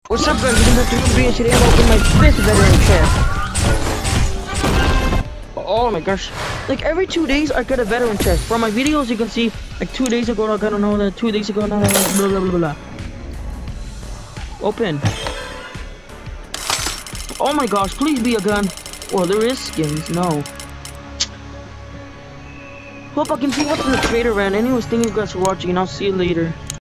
What's up guys, welcome back to the video. Today I'm opening my 5th veteran chest. Oh my gosh. Like every 2 days I get a veteran chest. From my videos you can see like 2 days ago I got another, 2 days ago another, blah blah blah blah. Open. Oh my gosh, please be a gun. Oh, there is skins, no. Hope I can see what's in the trader van. Anyways, thank you guys for watching and I'll see you later.